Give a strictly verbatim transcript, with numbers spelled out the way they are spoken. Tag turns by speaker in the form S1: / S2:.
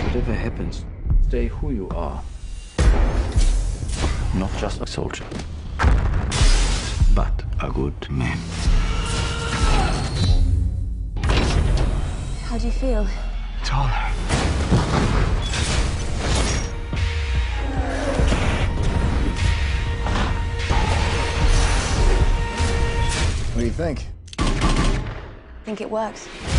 S1: Whatever happens, stay who you are. Not just a soldier, but a good man.
S2: How do you feel?
S3: Taller. What do you think?
S2: I think it works.